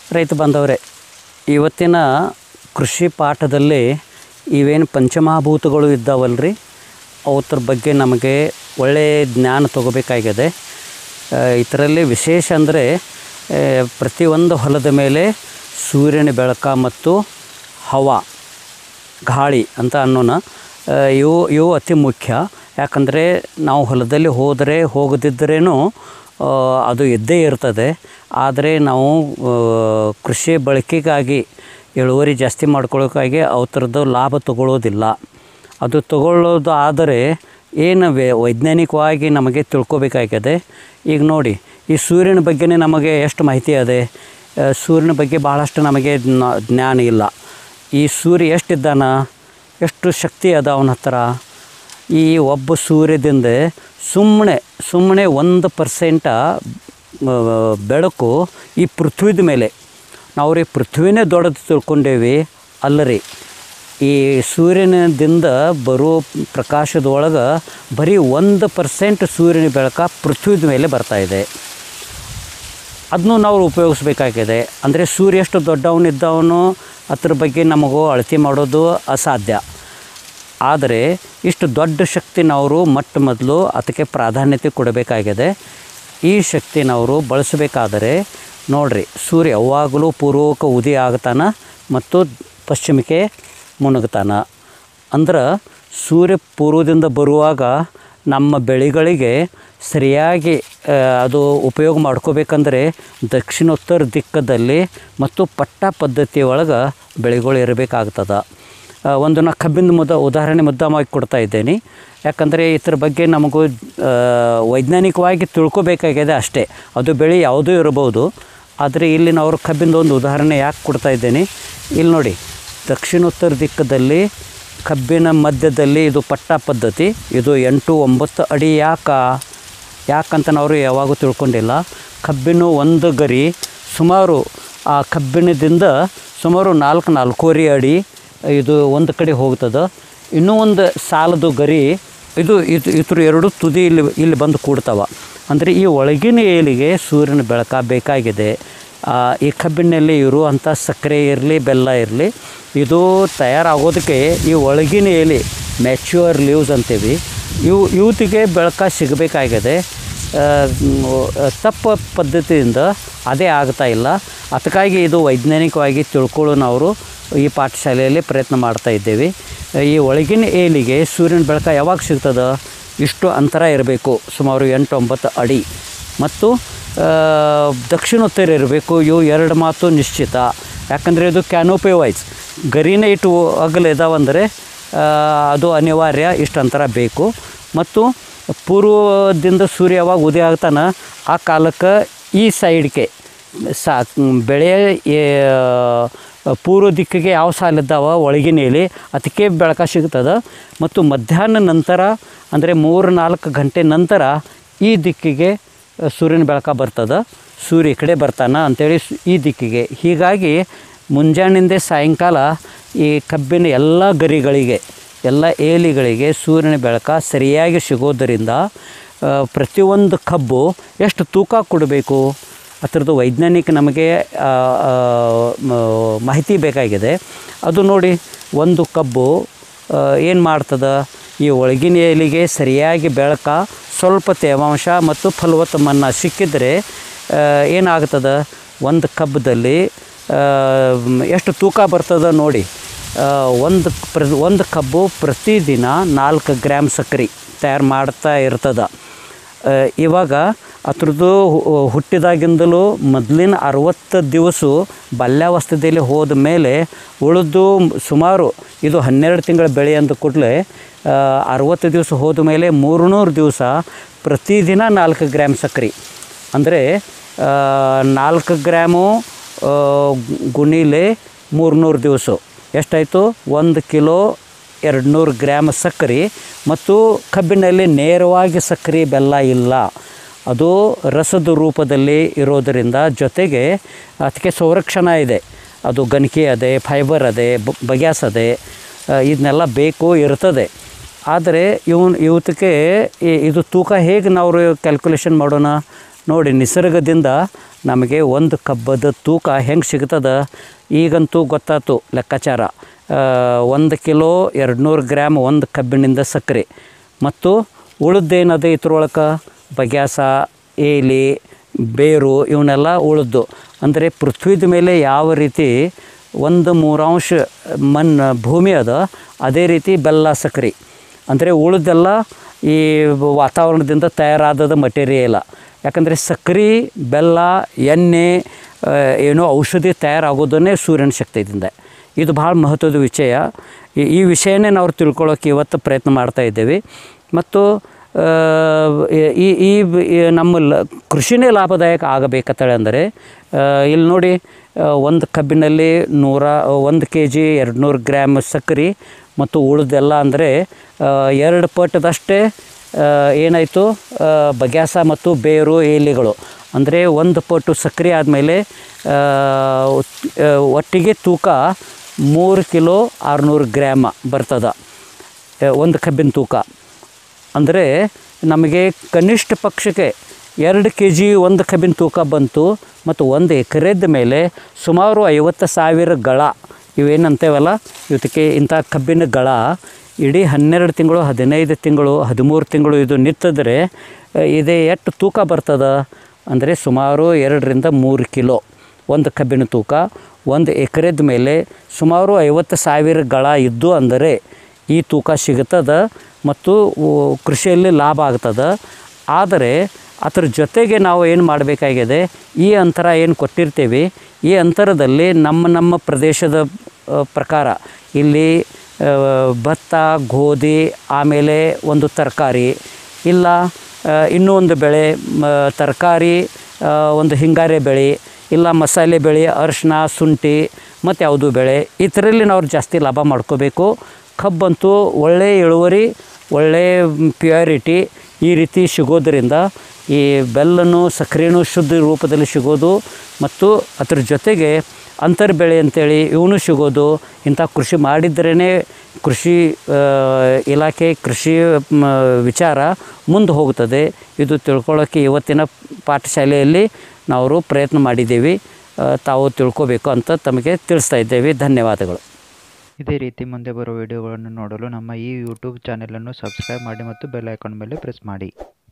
ರೈತ ಬಾಂಧವರೇ, ಇವತ್ತಿನ ಕೃಷಿ ಪಾಠದಲ್ಲಿ ಇವೇನು ಪಂಚಮಹಾಭೂತಗಳು ಇದ್ದಾವಲ್ರಿ, ಅವತ್ರ ಬಗ್ಗೆ ನಮಗೆ ಒಳ್ಳೆಯ ಜ್ಞಾನ ತಗೋಬೇಕಾಗಿದೆ. ಇದರಲ್ಲಿ ವಿಶೇಷ ಅಂದರೆ ಪ್ರತಿಯೊಂದು ಹೊಲದ ಮೇಲೆ ಸೂರ್ಯನ ಬೆಳಕು ಮತ್ತು ಹವಾ, ಗಾಳಿ ಅಂತ ಅನ್ನೋಣ, ಇವು ಅತಿ ಮುಖ್ಯ. ಯಾಕಂದರೆ ನಾವು ಹೊಲದಲ್ಲಿ ಹೋಗದಿದ್ದರೇನು ಅದು ಇದ್ದೇ ಇರ್ತದೆ. ಆದರೆ ನಾವು ಕೃಷಿ ಬಳಕೆಗಾಗಿ ಇಳುವರಿ ಜಾಸ್ತಿ ಮಾಡ್ಕೊಳ್ಳೋಕ್ಕಾಗಿ ಅವರದ್ದು ಲಾಭ ತಗೊಳ್ಳೋದಿಲ್ಲ. ಅದು ತಗೊಳ್ಳೋದು ಆದರೆ ಏನು ವೈಜ್ಞಾನಿಕವಾಗಿ ನಮಗೆ ತಿಳ್ಕೊಬೇಕಾಗಿದೆ. ಈಗ ನೋಡಿ, ಈ ಸೂರ್ಯನ ಬಗ್ಗೆನೇ ನಮಗೆ ಎಷ್ಟು ಮಾಹಿತಿ ಇದೆ. ಸೂರ್ಯನ ಬಗ್ಗೆ ಭಾಳಷ್ಟು ನಮಗೆ ಜ್ಞಾನ ಇಲ್ಲ. ಈ ಸೂರ್ಯ ಎಷ್ಟಿದ್ದಾನ, ಎಷ್ಟು ಶಕ್ತಿ ಅದ ಅವನ ಹತ್ರ. ಈ ಒಬ್ಬ ಸೂರ್ಯದಿಂದ ಸುಮ್ಮನೆ 1% ಬೆಳಕು ಈ ಪೃಥ್ವಿದ ಮೇಲೆ, ನಾವು ರೀ ಪೃಥ್ವಿನೇ ದೊಡ್ಡದು ತಿಳ್ಕೊಂಡೇವಿ ಅಲ್ಲರಿ. ಈ ಸೂರ್ಯನದಿಂದ ಬರೋ ಪ್ರಕಾಶದೊಳಗೆ ಬರೀ 1% ಸೂರ್ಯನ ಬೆಳಕು ಪೃಥ್ವಿದ ಮೇಲೆ ಬರ್ತಾಯಿದೆ. ಅದನ್ನು ನಾವು ಉಪಯೋಗಿಸ್ಬೇಕಾಗಿದೆ. ಅಂದರೆ ಸೂರ್ಯ ಎಷ್ಟು ದೊಡ್ಡವನಿದ್ದವನು ಅದ್ರ ಬಗ್ಗೆ ನಮಗೂ ಅಳತೆ ಮಾಡೋದು ಅಸಾಧ್ಯ. ಆದರೆ ಇಷ್ಟು ದೊಡ್ಡ ಶಕ್ತಿನವರು ಮೊದಲು ಅದಕ್ಕೆ ಪ್ರಾಧಾನ್ಯತೆ ಕೊಡಬೇಕಾಗಿದೆ. ಈ ಶಕ್ತಿನವರು ಬಳಸಬೇಕಾದರೆ ನೋಡಿರಿ, ಸೂರ್ಯ ಯಾವಾಗಲೂ ಪೂರ್ವಕ್ಕೆ ಉದಯ ಆಗ್ತಾನೆ ಮತ್ತು ಪಶ್ಚಿಮಕ್ಕೆ ಮುಣುಗ್ತಾನೆ. ಅಂದ್ರೆ ಸೂರ್ಯ ಪೂರ್ವದಿಂದ ಬರುವಾಗ ನಮ್ಮ ಬೆಳೆಗಳಿಗೆ ಸರಿಯಾಗಿ ಅದು ಉಪಯೋಗ ಮಾಡ್ಕೋಬೇಕಂದ್ರೆ ದಕ್ಷಿಣೋತ್ತರ ದಿಕ್ಕದಲ್ಲಿ ಮತ್ತು ಪಟ್ಟ ಪದ್ಧತಿ ಒಳಗೆ ಬೆಳೆಗಳು ಇರಬೇಕಾಗ್ತದೆ. ಒಂದು ನಾ ಕಬ್ಬಿನ ಉದಾಹರಣೆ ಮುದ್ದಾಮಾಗಿ ಕೊಡ್ತಾ ಇದ್ದೇನೆ. ಯಾಕಂದರೆ ಇದ್ರ ಬಗ್ಗೆ ನಮಗೂ ವೈಜ್ಞಾನಿಕವಾಗಿ ತಿಳ್ಕೊಬೇಕಾಗಿದೆ ಅಷ್ಟೇ. ಅದು ಬೆಳೆ ಯಾವುದೂ ಇರಬಹುದು. ಆದರೆ ಇಲ್ಲಿ ನಾವು ಕಬ್ಬಿನ ಒಂದು ಉದಾಹರಣೆ ಯಾಕೆ ಕೊಡ್ತಾ ಇದ್ದೇನೆ, ಇಲ್ಲಿ ನೋಡಿ, ದಕ್ಷಿಣೋತ್ತರ ದಿಕ್ಕದಲ್ಲಿ ಕಬ್ಬಿನ ಮಧ್ಯದಲ್ಲಿ ಇದು ಪಟ್ಟ ಪದ್ಧತಿ, ಇದು 8-9 ಅಡಿ. ಯಾಕಂತ ನಾವು ಯಾವಾಗೂ ತಿಳ್ಕೊಂಡಿಲ್ಲ. ಕಬ್ಬಿನ ಒಂದು ಗರಿ ಸುಮಾರು ಆ ಕಬ್ಬಿಣದಿಂದ ಸುಮಾರು 4-4.5 ಅಡಿ ಇದು ಒಂದು ಕಡೆ ಹೋಗ್ತದೆ. ಇನ್ನೂ ಒಂದು ಸಾಲದು ಗರಿ ಇದ್ರ ಎರಡು ತುದಿ ಇಲ್ಲಿ ಬಂದು ಕೂಡ್ತಾವೆ. ಅಂದರೆ ಈ ಒಳಗಿನ ಏಲಿಗೆ ಸೂರ್ಯನ ಬೆಳಕು ಬೇಕಾಗಿದೆ. ಈ ಕಬ್ಬಿನಲ್ಲಿ ಇರುವಂಥ ಸಕ್ಕರೆ ಇರಲಿ ಬೆಲ್ಲ ಇರಲಿ, ಇದು ತಯಾರಾಗೋದಕ್ಕೆ ಈ ಒಳಗಿನ ಎಲೆ ಮ್ಯಾಚ್ಯೂರ್ ಲೀವ್ಸ್ ಅಂತೀವಿ, ಇವತ್ತಿಗೆ ಬೆಳಕು ಸಿಗಬೇಕಾಗಿದೆ. ತಪ್ಪು ಪದ್ಧತಿಯಿಂದ ಅದೇ ಆಗ್ತಾಯಿಲ್ಲ. ಅದಕ್ಕಾಗಿ ಇದು ವೈಜ್ಞಾನಿಕವಾಗಿ ತಿಳ್ಕೊಳ್ಳೋನವರು ಈ ಪಾಠಶಾಲೆಯಲ್ಲಿ ಪ್ರಯತ್ನ ಮಾಡ್ತಾ ಇದ್ದೇವೆ. ಈ ಒಳಗಿನ ಏಲಿಗೆ ಸೂರ್ಯನ ಬೆಳಕು ಯಾವಾಗ ಸಿಗ್ತದೆ, ಇಷ್ಟು ಅಂತರ ಇರಬೇಕು, ಸುಮಾರು 8-9 ಅಡಿ, ಮತ್ತು ದಕ್ಷಿಣೋತ್ತರ ಇರಬೇಕು. ಇವು ಎರಡು ಮಾತು ನಿಶ್ಚಿತ. ಯಾಕಂದರೆ ಇದು ಕ್ಯಾನೋಪಿ ವೈಸ್ ಗರಿನೇ ಇಟ್ಟು ಅಗಲಿದಾವಂದರೆ ಅದು ಅನಿವಾರ್ಯ, ಇಷ್ಟು ಅಂತರ ಬೇಕು. ಮತ್ತು ಪೂರ್ವದಿಂದ ಸೂರ್ಯ ಯಾವಾಗ ಉದಯ ಆಗ್ತಾನೆ ಆ ಕಾಲಕ್ಕೆ ಈ ಸೈಡ್ಗೆ ಬೆಳೆ ಪೂರ್ವ ದಿಕ್ಕಿಗೆ ಯಾವ ಸಾಲಿದ್ದಾವ ಒಳಗಿನ ಎಲೆ ಅದಕ್ಕೆ ಬೆಳಕು ಸಿಗ್ತದೆ. ಮತ್ತು ಮಧ್ಯಾಹ್ನ ನಂತರ ಅಂದರೆ 3-4 ಗಂಟೆ ನಂತರ ಈ ದಿಕ್ಕಿಗೆ ಸೂರ್ಯನ ಬೆಳಕು ಬರ್ತದೆ. ಸೂರ್ಯ ಈ ಕಡೆ ಬರ್ತಾನೆ ಅಂಥೇಳಿ ಈ ದಿಕ್ಕಿಗೆ. ಹೀಗಾಗಿ ಮುಂಜಾನಿಂದ ಸಾಯಂಕಾಲ ಈ ಕಬ್ಬಿನ ಎಲ್ಲ ಗರಿಗಳಿಗೆ, ಎಲ್ಲ ಏಲಿಗಳಿಗೆ ಸೂರ್ಯನ ಬೆಳಕು ಸರಿಯಾಗಿ ಸಿಗೋದರಿಂದ ಪ್ರತಿಯೊಂದು ಕಬ್ಬು ಎಷ್ಟು ತೂಕ ಕೊಡಬೇಕು ಅದರದ್ದು ವೈಜ್ಞಾನಿಕ ನಮಗೆ ಮಾಹಿತಿ ಬೇಕಾಗಿದೆ. ಅದು ನೋಡಿ, ಒಂದು ಕಬ್ಬು ಏನು ಮಾಡ್ತದೆ, ಈ ಒಳಗಿನ ಎಲೆಗೆ ಸರಿಯಾಗಿ ಬೆಳಕು, ಸ್ವಲ್ಪ ತೇವಾಂಶ ಮತ್ತು ಫಲವತ್ತ ಮಣ್ಣು ಸಿಕ್ಕಿದರೆ ಏನಾಗ್ತದೆ, ಒಂದು ಕಬ್ಬದಲ್ಲಿ ಎಷ್ಟು ತೂಕ ಬರ್ತದೆ ನೋಡಿ. ಒಂದು ಕಬ್ಬು ಪ್ರತಿದಿನ 4 ಗ್ರಾಮ್ ಸಕ್ಕರೆ ತಯಾರು ಮಾಡ್ತಾ ಇರ್ತದೆ. ಇವಾಗ ಅದ್ರದ್ದು ಹುಟ್ಟಿದಾಗಿಂದಲೂ ಮೊದಲಿನ 60 ದಿವಸ ಬಾಲ್ಯಾವಸ್ಥೆಯಲ್ಲಿ ಹೋದ ಮೇಲೆ ಉಳಿದು ಸುಮಾರು ಇದು 12 ತಿಂಗಳ ಬೆಳೆ ಅಂದ ಕೂಡಲೇ 60 ದಿವಸ ಹೋದ ಮೇಲೆ 300 ದಿವಸ ಪ್ರತಿದಿನ 4 ಗ್ರಾಮ್ ಸಕ್ಕರೆ, ಅಂದರೆ 4 ಗ್ರಾಮು ಗುಣಿಲೆ 300 ದಿವಸ ಎಷ್ಟಾಯಿತು, 1 ಕಿಲೋ 200 ಗ್ರಾಮ್ ಸಕ್ಕರೆ. ಮತ್ತು ಕಬ್ಬಿನಲ್ಲಿ ನೇರವಾಗಿ ಸಕ್ಕರೆ ಬೆಲ್ಲ ಇಲ್ಲ, ಅದು ರಸದ ರೂಪದಲ್ಲಿ ಇರೋದರಿಂದ ಜೊತೆಗೆ ಅದಕ್ಕೆ ಸಂರಕ್ಷಣೆ ಇದೆ. ಅದು ಗಣಕಿ ಅದೇ, ಫೈಬರ್ ಅದೇ, ಬಗ್ಯಾಸ್ ಅದೇ, ಇದನ್ನೆಲ್ಲ ಬೇಕು ಇರ್ತದೆ. ಆದರೆ ಇವತ್ತಿಗೆ ಇದು ತೂಕ ಹೇಗೆ ನಾವು ಕ್ಯಾಲ್ಕುಲೇಷನ್ ಮಾಡೋಣ ನೋಡಿ. ನಿಸರ್ಗದಿಂದ ನಮಗೆ ಒಂದು ಕಬ್ಬದ ತೂಕ ಹೆಂಗೆ ಸಿಗ್ತದೆ ಈಗಂತೂ ಗೊತ್ತಾಯ್ತು ಲೆಕ್ಕಾಚಾರ. 1 ಕಿಲೋ 200 ಗ್ರಾಮ್ ಒಂದು ಕಬ್ಬಿನಿಂದ ಸಕ್ಕರೆ ಮತ್ತು ಉಳಿದೇನದ ಇದ್ರೊಳಗೆ ಬಗ್ಯಾಸ ಏಲಿ ಬೇರು ಇವನ್ನೆಲ್ಲ ಉಳಿದು ಅಂದರೆ ಪೃಥ್ವಿದ ಮೇಲೆ ಯಾವ ರೀತಿ 1/3 ಮಣ್ಣು ಭೂಮಿ ಅದ ಅದೇ ರೀತಿ ಬೆಲ್ಲ ಸಕ್ಕರೆ ಅಂದರೆ ಉಳಿದೆಲ್ಲ ಈ ವಾತಾವರಣದಿಂದ ತಯಾರಾದ ಮಟೀರಿಯಲ. ಯಾಕಂದರೆ ಸಕ್ಕರೆ ಬೆಲ್ಲ ಎಣ್ಣೆ ಏನೋ ಔಷಧಿ ತಯಾರಾಗೋದನ್ನೇ ಸೂರ್ಯನ ಶಕ್ತಿಯಿಂದ. ಇದು ಭಾಳ ಮಹತ್ವದ ವಿಷಯ. ಈ ವಿಷಯನೇ ನಾವು ತಿಳ್ಕೊಳ್ಳೋಕೆ ಇವತ್ತು ಪ್ರಯತ್ನ ಮಾಡ್ತಾಯಿದ್ದೇವೆ. ಮತ್ತು ಈ ನಮ್ಮ ಕೃಷಿನೇ ಲಾಭದಾಯಕ ಆಗಬೇಕಂತೇಳಿ ಅಂದರೆ ಇಲ್ಲಿ ನೋಡಿ, ಒಂದು ಕಬ್ಬಿನಲ್ಲಿ 1 kg 200 ಗ್ರಾಮ್ ಸಕ್ಕರೆ ಮತ್ತು ಉಳಿದೆಲ್ಲ ಅಂದರೆ 2 ಪಟ್ಟದಷ್ಟೇ ಏನಾಯಿತು ಬಗ್ಯಾಸ ಮತ್ತು ಬೇರು ಎಲೆಗಳು ಅಂದರೆ 1 ಪಟ್ಟು ಸಕ್ಕರೆ ಆದಮೇಲೆ ಒಟ್ಟಿಗೆ ತೂಕ 3 ಕಿಲೋ 600 ಗ್ರಾಮ್ ಬರ್ತದೆ ಒಂದು ಕಬ್ಬಿನ ತೂಕ. ಅಂದರೆ ನಮಗೆ ಕನಿಷ್ಠ ಪಕ್ಷಕ್ಕೆ 2 kg ಒಂದು ಕಬ್ಬಿನ ತೂಕ ಬಂತು. ಮತ್ತು 1 ಎಕರೆದ ಮೇಲೆ ಸುಮಾರು 50,000 ಗಳ ಇವೇನಂತೇವಲ್ಲ ಇವತ್ತಿಗೆ ಇಂಥ ಕಬ್ಬಿನ ಗಳ ಇಡೀ 12 ತಿಂಗಳು 15 ತಿಂಗಳು 13 ತಿಂಗಳು ಇದು ನಿಂತಿದ್ರೆ ಇದೇ ಎಷ್ಟು ತೂಕ ಬರ್ತದೆ ಅಂದರೆ ಸುಮಾರು 2 ರಿಂದ 3 ಕಿಲೋ ಒಂದು ಕಬ್ಬಿನ ತೂಕ. 1 ಎಕರೆದ ಮೇಲೆ ಸುಮಾರು 50,000 ಗಳ ಇದ್ದು ಅಂದರೆ ಈ ತೂಕ ಸಿಗುತ್ತದೆ ಮತ್ತು ಕೃಷಿಯಲ್ಲಿ ಲಾಭ ಆಗ್ತದೆ. ಆದರೆ ಅದರ ಜೊತೆಗೆ ನಾವು ಏನು ಮಾಡಬೇಕಾಗಿದೆ, ಈ ಅಂತರ ಏನು ಕೊಟ್ಟಿರ್ತೀವಿ ಈ ಅಂತರದಲ್ಲಿ ನಮ್ಮ ಪ್ರದೇಶದ ಪ್ರಕಾರ ಇಲ್ಲಿ ಭತ್ತ ಗೋಧಿ ಆಮೇಲೆ ಒಂದು ತರಕಾರಿ ಇಲ್ಲ ಇನ್ನೂ ಒಂದು ಬೆಳೆ ತರಕಾರಿ ಒಂದು ಹಿಂಗಾರಿ ಬೆಳೆ ಇಲ್ಲ ಮಸಾಲೆ ಬೆಳೆ ಅರಿಶಿನ ಶುಂಠಿ ಮತ್ತು ಯಾವುದು ಬೆಳೆ ಈ ಥರಲ್ಲಿ ನಾವು ಜಾಸ್ತಿ ಲಾಭ ಮಾಡ್ಕೋಬೇಕು. ಕಬ್ಬಂತೂ ಒಳ್ಳೆಯ ಇಳುವರಿ ಒಳ್ಳೆಯ ಪ್ಯೂರಿಟಿ ಈ ರೀತಿ ಸಿಗೋದರಿಂದ ಈ ಬೆಲ್ಲನೂ ಸಕ್ಕರೆನೂ ಶುದ್ಧ ರೂಪದಲ್ಲಿ ಸಿಗೋದು ಮತ್ತು ಅದ್ರ ಜೊತೆಗೆ ಅಂತರ್ ಬೆಳೆ ಅಂತೇಳಿ ಇವನು ಸಿಗೋದು. ಇಂಥ ಕೃಷಿ ಮಾಡಿದ್ರೇ ಕೃಷಿ ಇಲಾಖೆ ಕೃಷಿ ವಿಚಾರ ಮುಂದೆ ಹೋಗುತ್ತದೆ. ಇದು ತಿಳ್ಕೊಳ್ಳೋಕ್ಕೆ ಇವತ್ತಿನ ಪಾಠಶಾಲೆಯಲ್ಲಿ ನಾವು ಪ್ರಯತ್ನ ಮಾಡಿದ್ದೀವಿ. ತಾವು ತಿಳ್ಕೋಬೇಕು ಅಂತ ತಮಗೆ ತಿಳಿಸ್ತಾ ಇದ್ದೇವೆ. ಧನ್ಯವಾದಗಳು. ಇದೇ ರೀತಿ ಮುಂದೆ ಬರುವ ವಿಡಿಯೋಗಳನ್ನು ನೋಡಲು ನಮ್ಮ ಈ ಯೂಟ್ಯೂಬ್ ಚಾನೆಲನ್ನು ಸಬ್ಸ್ಕ್ರೈಬ್ ಮಾಡಿ ಮತ್ತು ಬೆಲ್ ಐಕಾನ್ ಮೇಲೆ ಪ್ರೆಸ್ ಮಾಡಿ.